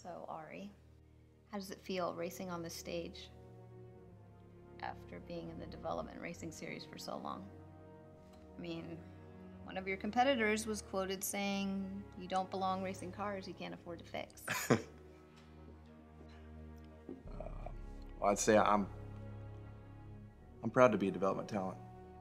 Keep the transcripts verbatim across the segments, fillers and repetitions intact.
So, Arie, how does it feel racing on the stage after being in the development racing series for so long? I mean, one of your competitors was quoted saying, "You don't belong racing cars you can't afford to fix." uh, well, I'd say I'm I'm proud to be a development talent.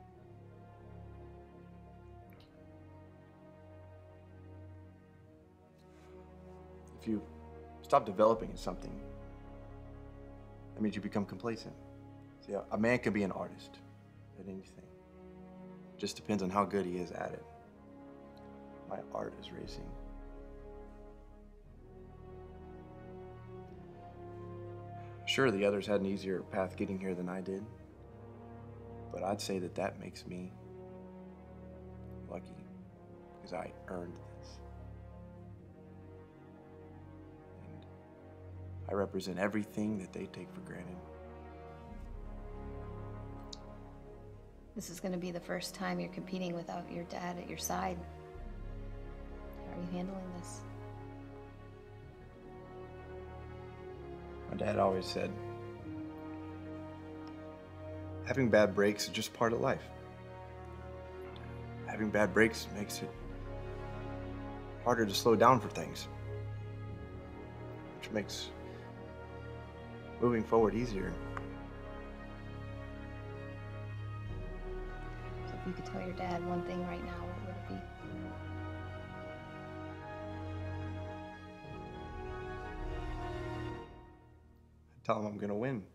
If you stop developing in something, that means you become complacent. See, a man can be an artist at anything. It just depends on how good he is at it. My art is racing. Sure, the others had an easier path getting here than I did, but I'd say that that makes me lucky because I earned this. And I represent everything that they take for granted. This is going to be the first time you're competing without your dad at your side. How are you handling this? My dad always said, having bad breaks is just part of life. Having bad breaks makes it harder to slow down for things, which makes moving forward easier. So if you could tell your dad one thing right now, what would it be? Tell him I'm gonna win.